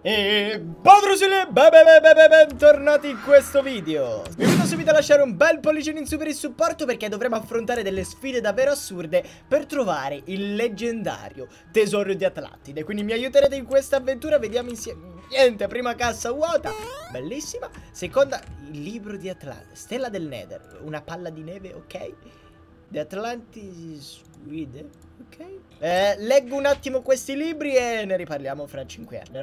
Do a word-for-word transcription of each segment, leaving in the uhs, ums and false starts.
E Bodrusile, bentornati in questo video. Vi invito subito a lasciare un bel pollicione in su per il supporto, perché dovremo affrontare delle sfide davvero assurde per trovare il leggendario tesoro di Atlantide. Quindi mi aiuterete in questa avventura, vediamo insieme. Niente, prima cassa vuota, bellissima. Seconda, il libro di Atlantide, stella del Nether, una palla di neve, ok. The Atlantis Guide, ok. Eh, leggo un attimo questi libri e ne riparliamo fra cinque anni.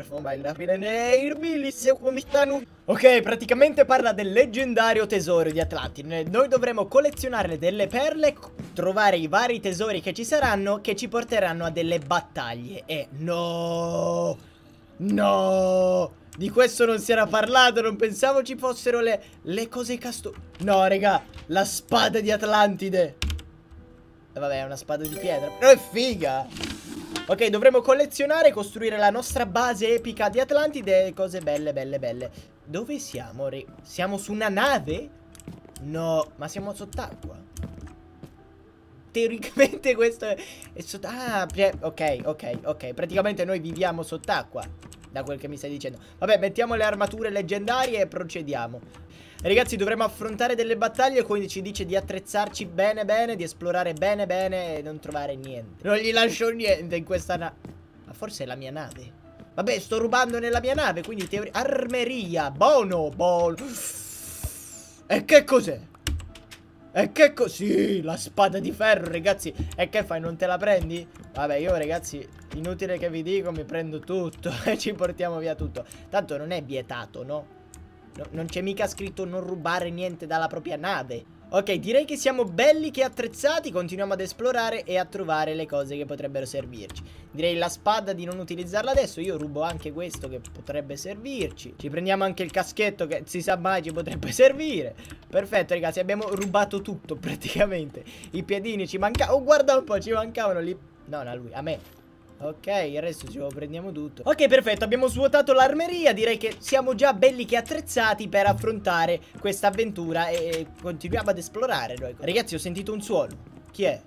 Ok, praticamente parla del leggendario tesoro di Atlantide. Noi dovremo collezionare delle perle, trovare i vari tesori che ci saranno, che ci porteranno a delle battaglie. E no, no, di questo non si era parlato, non pensavo ci fossero le, le cose casto... No, raga, la spada di Atlantide. Vabbè, è una spada di pietra, però è figa. Ok, dovremo collezionare, costruire la nostra base epica di Atlantide. Cose belle, belle, belle. Dove siamo? Re? Siamo su una nave? No, ma siamo sott'acqua. Teoricamente questo è, è sott'acqua. Ah, ok, ok, ok. Praticamente noi viviamo sott'acqua, da quel che mi stai dicendo. Vabbè, mettiamo le armature leggendarie e procediamo. Ragazzi, dovremo affrontare delle battaglie, quindi ci dice di attrezzarci bene bene, di esplorare bene bene e non trovare niente. Non gli lascio niente in questa nave. Ma forse è la mia nave. Vabbè, sto rubando nella mia nave, quindi teoria... Armeria, buono, buono. E che cos'è? E che cos'è? La spada di ferro, ragazzi. E che fai, non te la prendi? Vabbè, io ragazzi, inutile che vi dico, mi prendo tutto e ci portiamo via tutto. Tanto non è vietato, no? No, non c'è mica scritto non rubare niente dalla propria nave. Ok, direi che siamo belli che attrezzati. Continuiamo ad esplorare e a trovare le cose che potrebbero servirci. Direi la spada di non utilizzarla adesso. Io rubo anche questo che potrebbe servirci. Ci prendiamo anche il caschetto che si sa mai ci potrebbe servire. Perfetto ragazzi, abbiamo rubato tutto praticamente. I piedini ci mancavano. Oh, guarda un po', ci mancavano lì. No, no, a lui, a me. Ok, il resto ce lo prendiamo tutto. Ok, perfetto, abbiamo svuotato l'armeria. Direi che siamo già belli che attrezzati per affrontare questa avventura e continuiamo ad esplorare noi. Ragazzi, ho sentito un suono. Chi è?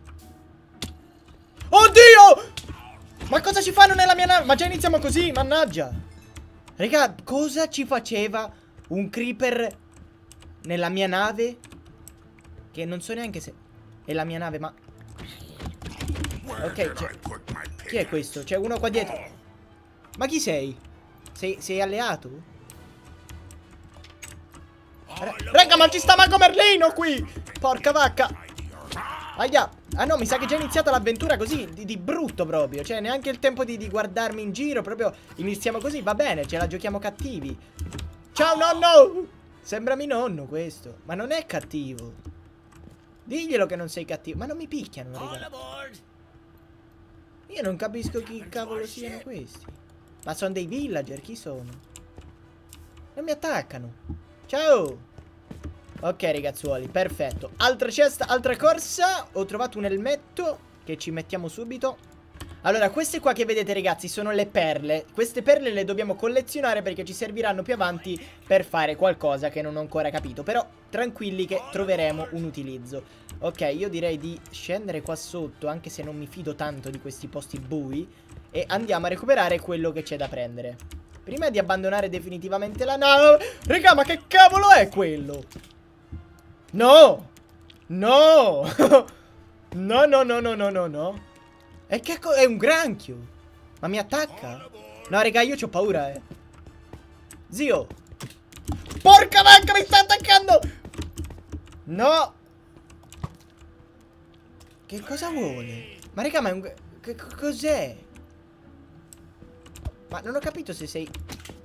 Oddio! Ma cosa ci fanno nella mia nave? Ma già iniziamo così, mannaggia. Raga, cosa ci faceva un creeper nella mia nave? Che non so neanche se è la mia nave, ma... Ok, c'è... Chi è questo? C'è uno qua dietro. Ma chi sei? Sei, sei alleato? Raga, ma ci sta Mago Merlino qui! Porca vacca! Aia! Ah no, mi sa che è già iniziata l'avventura così, di, di brutto proprio. Cioè, neanche il tempo di, di guardarmi in giro. Proprio iniziamo così, va bene, ce la giochiamo cattivi. Ciao nonno! Sembrami nonno questo. Ma non è cattivo. Diglielo che non sei cattivo. Ma non mi picchiano, raga. Io non capisco chi cavolo siano questi. Ma sono dei villager, chi sono? Non mi attaccano. Ciao. Ok ragazzuoli, perfetto. Altra cesta, altra corsa. Ho trovato un elmetto che ci mettiamo subito. Allora, queste qua che vedete ragazzi sono le perle. Queste perle le dobbiamo collezionare perché ci serviranno più avanti per fare qualcosa che non ho ancora capito. Però tranquilli che troveremo un utilizzo. Ok, io direi di scendere qua sotto, anche se non mi fido tanto di questi posti bui, e andiamo a recuperare quello che c'è da prendere. Prima di abbandonare definitivamente la nave. Raga, ma che cavolo è quello? No! No! No, no, no, no, no, no, no. E che co- è un granchio. Ma mi attacca? No, raga, io c'ho paura, eh. Zio. Porca vacca, mi sta attaccando. No. Che cosa vuole? Ma raga, ma è un... Che cos'è? Ma non ho capito se sei...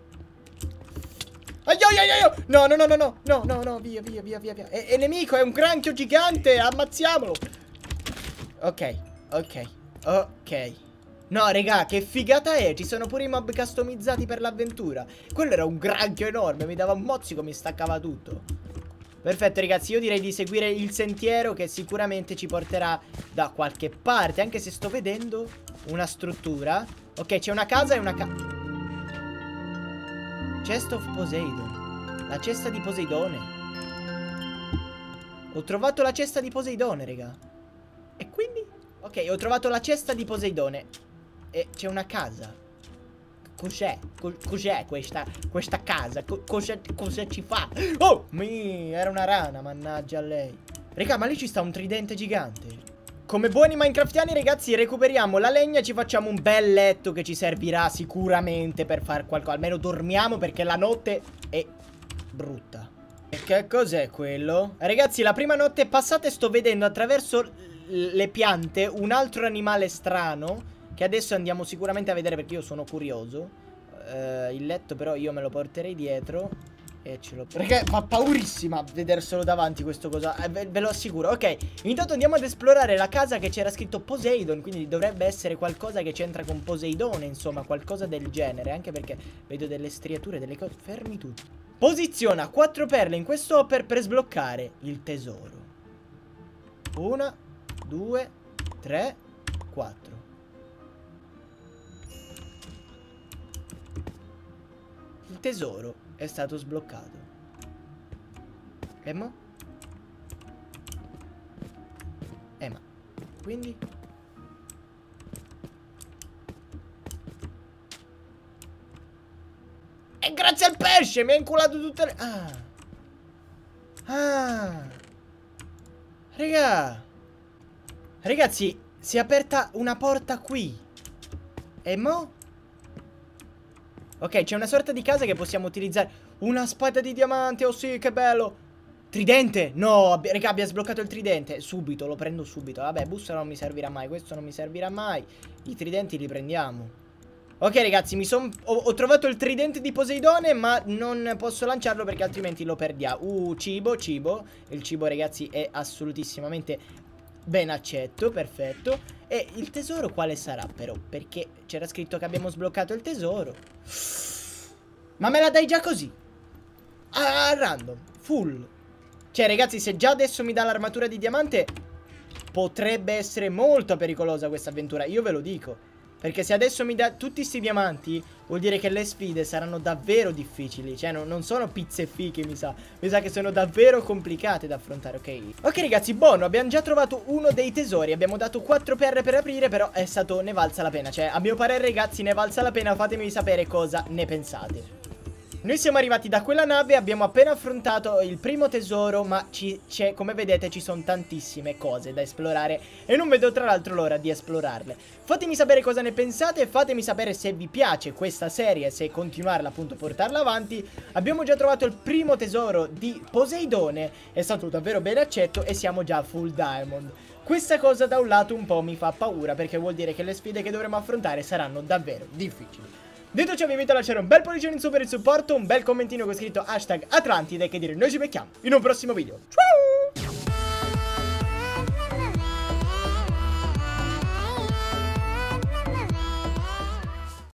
Aio, aio, aio. No, no, no, no, no. No, no, no, via, via, via, via, via. È, è nemico, è un granchio gigante. Ammazziamolo. Ok, ok. Ok. No, raga, che figata è. Ci sono pure i mob customizzati per l'avventura. Quello era un granchio enorme. Mi dava un mozzico, mi staccava tutto. Perfetto ragazzi, io direi di seguire il sentiero che sicuramente ci porterà da qualche parte. Anche se sto vedendo una struttura. Ok, c'è una casa e una casa. Chest of Poseidon. La cesta di Poseidone. Ho trovato la cesta di Poseidone, raga. E quindi? Ok, ho trovato la cesta di Poseidone. E c'è una casa. cos'è? Co cos'è questa, questa casa? Co cosa, cosa ci fa? Oh, mi, era una rana, mannaggia a lei. Raga, ma lì ci sta un tridente gigante. Come buoni minecraftiani, ragazzi, recuperiamo la legna, ci facciamo un bel letto che ci servirà sicuramente per fare qualcosa. Almeno dormiamo perché la notte è brutta. E che cos'è quello? Ragazzi, la prima notte è passata e sto vedendo attraverso le piante un altro animale strano che adesso andiamo sicuramente a vedere perché io sono curioso. uh, Il letto però io me lo porterei dietro e ce l'ho. Perché fa paurissima vederselo davanti questo cosa, eh, ve, ve lo assicuro. Ok, intanto andiamo ad esplorare la casa che c'era scritto Poseidon, quindi dovrebbe essere qualcosa che c'entra con Poseidone, insomma qualcosa del genere. Anche perché vedo delle striature, delle cose. Fermi tutti. Posiziona quattro perle in questo hopper per sbloccare il tesoro. Una, due, tre, quattro. Il tesoro è stato sbloccato. E mo? E ma quindi? E grazie al pesce mi ha inculato tutte le... Ah. Ah. Raga. Ragazzi, si è aperta una porta qui. E mo? Ok, c'è una sorta di casa che possiamo utilizzare. Una spada di diamante, oh sì, che bello. Tridente, no, abbi raga, abbia sbloccato il tridente. Subito, lo prendo subito. Vabbè, busta non mi servirà mai, questo non mi servirà mai. I tridenti li prendiamo. Ok ragazzi, mi son... ho, ho trovato il tridente di Poseidone, ma non posso lanciarlo perché altrimenti lo perdiamo. Uh, cibo, cibo. Il cibo ragazzi è assolutissimamente ben accetto, perfetto. E il tesoro quale sarà però? Perché c'era scritto che abbiamo sbloccato il tesoro. Ma me la dai già così? A random, full. Cioè ragazzi, se già adesso mi dà l'armatura di diamante, potrebbe essere molto pericolosa questa avventura, io ve lo dico. Perché se adesso mi dà tutti sti diamanti, vuol dire che le sfide saranno davvero difficili. Cioè non, non sono pizze e fiche, mi sa. Mi sa che sono davvero complicate da affrontare, ok? Ok ragazzi, buono, abbiamo già trovato uno dei tesori. Abbiamo dato quattro perle per aprire, però è stato ne valsa la pena. Cioè a mio parere ragazzi ne valsa la pena. Fatemi sapere cosa ne pensate. Noi siamo arrivati da quella nave, abbiamo appena affrontato il primo tesoro, ma c'è, come vedete ci sono tantissime cose da esplorare e non vedo tra l'altro l'ora di esplorarle. Fatemi sapere cosa ne pensate e fatemi sapere se vi piace questa serie, se continuarla appunto a portarla avanti. Abbiamo già trovato il primo tesoro di Poseidone, è stato davvero ben accetto e siamo già full diamond. Questa cosa da un lato un po' mi fa paura perché vuol dire che le sfide che dovremo affrontare saranno davvero difficili. Detto ciò vi invito a lasciare un bel pollice in su per il supporto, un bel commentino con scritto hashtag Atlantide, che dire noi ci becchiamo in un prossimo video. Ciao!